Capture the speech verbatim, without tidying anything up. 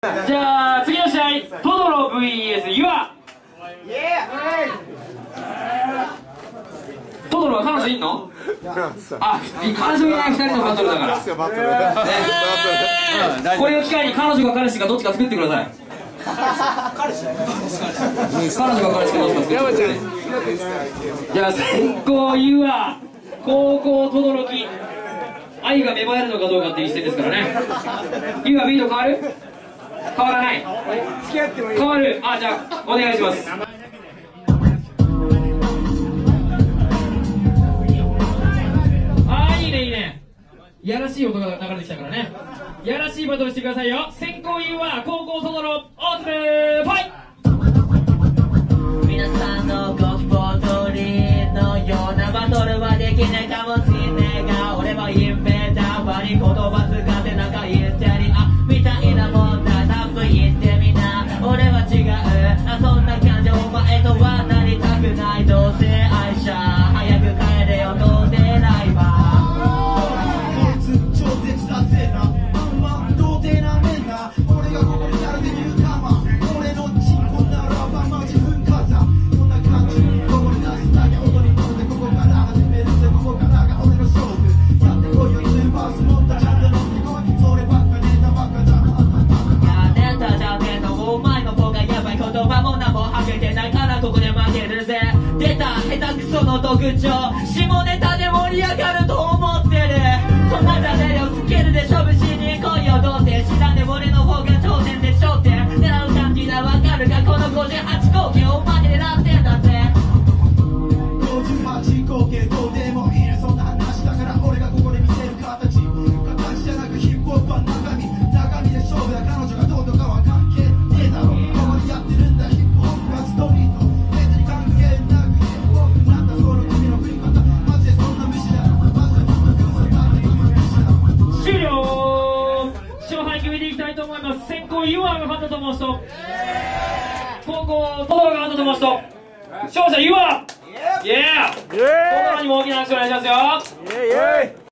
じゃあ次の試合、トドロ ブイエス ユア。トドロは彼女いんの？あ、彼女いないふたりのバトルだから、ね、これを機会に彼女か彼氏かどっちか作ってください。彼氏彼女か彼氏かどっちか作ってください。じゃあ先攻ユア、後攻トドロキ。愛が芽生えるのかどうかっていう一戦ですからね。ユアビート変わる？変わらない。変わる。あ、じゃあお願いします。あ、いいねいいね。いやらしい音が流れてきたからね。いやらしいバトルしてくださいよ。先行ユア、後攻トドロ、オープンファイト。皆さんのご希望通りのようなバトルはできないかもしれないが、俺はインベーダー場に言葉使ってなんか言ってりゃみたいなもんだ。多分言ってみな、俺は違う。あ、そんな感じお前とはなりたくない。どうせ愛車早く帰れよ、どうせライバー超絶だぜな、まんまん童貞なめんな。俺がここになるでニューカマー、俺のチンコならばマジ噴火山。こんな感じここに出すだけ踊り乗って、ここから始めるぜ、ここからが俺の勝負。やってこいよスーパースモンタちゃんと乗ってこい、そればっかネタばっかだ。いやネタじゃねえの、お前の方がやばい。言葉も何もはけてないからここで負けるぜ。出た下手くその特徴、下ネタで盛り上がると思ってる。そんなじゃねえよ、スキルで勝負しに来いよ。どうせ知らんで俺の方が頂点で頂点狙う感じだ、わかるかこのごじゅうはちこうけお前狙ってんだぜ。ごじゅうはちこうけどうでもいいね、そんな話だから俺がここで見せる形。形じゃなくヒップホップは中身、中身で勝負だ。彼女がどうとかは関係ねえだろ、ここにやってるんだヒップホップはストリート。別に関係なくヒップホップなんだその君の振り方、マジでそんな無視だ。終了。勝敗決めていきたいと思います。先行ユアが勝ったと思う人、後攻トドロが勝ったと思う人、勝者ユア。イエーイ。トドロにも大きな拍手お願いしますよ。イエーイ。